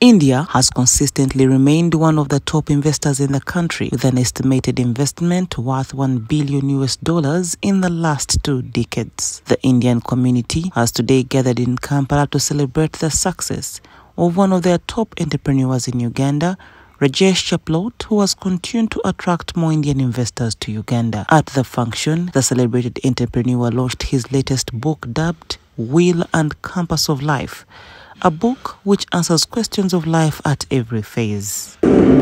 India has consistently remained one of the top investors in the country, with an estimated investment worth $1 billion in the last 2 decades. The Indian community has today gathered in Kampala to celebrate the success of one of their top entrepreneurs in Uganda, Rajesh Chaplot, who has continued to attract more Indian investors to Uganda. At the function, the celebrated entrepreneur launched his latest book dubbed Wheel and Compass of Life, a book which answers questions of life at every phase. Thank you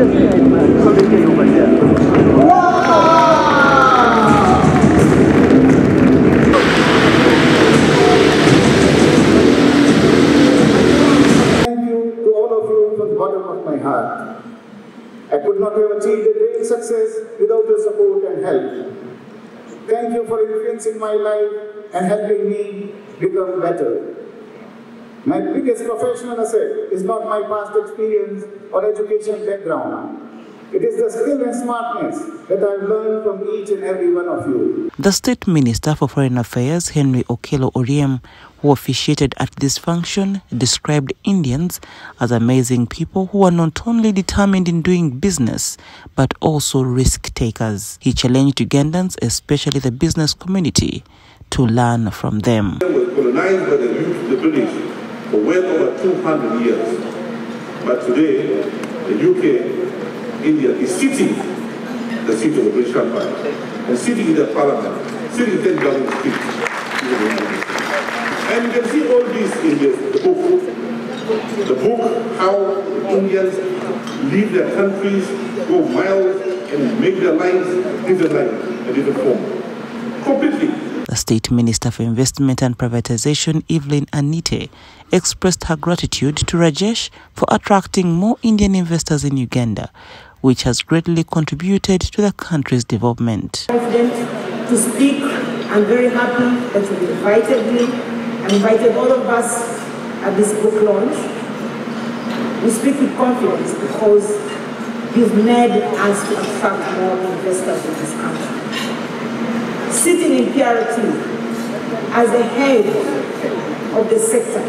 to all of you from the bottom of my heart. I could not have achieved a great success without your support and help. Thank you for influencing my life and helping me become better. My biggest professional asset is not my past experience or education background. It is the skill and smartness that I've learned from each and every one of you. The State Minister for Foreign Affairs, Henry Okello Oryem, who officiated at this function, described Indians as amazing people who are not only determined in doing business, but also risk takers. He challenged Ugandans, especially the business community, to learn from them. It was colonized by the British for well over 200 years. But today, the UK, India, is sitting the seat of the British Empire, and sitting in the parliament, sitting in 10 government seats. And you can see all this in the book. The book, how Indians leave their countries, go miles, and make their lives different life, a different form. Completely. The State Minister for Investment and Privatization, Evelyn Anite, expressed her gratitude to Rajesh for attracting more Indian investors in Uganda, which has greatly contributed to the country's development. Confident to speak. I'm very happy that you invited me and invited all of us at this book launch. We speak with confidence because you've made us to attract more investors in this country. Sitting in PRT as the head of the sector,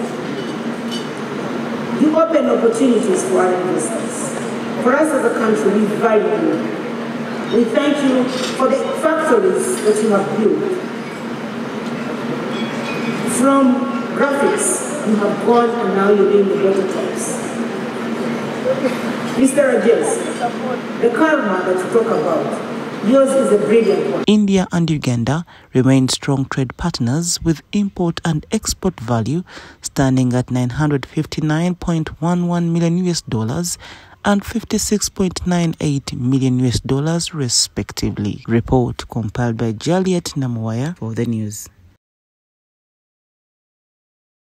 you open opportunities for our investors. For us as a country, we value you. We thank you for the factories that you have built. From graphics, you have gone and now you're doing the prototypes. Mr. Rajesh, the karma that you talk about, yours is a brilliant one. India and Uganda remain strong trade partners, with import and export value standing at $959.11 million and $56.98 million respectively. Report compiled by Juliet Namwaya for the news.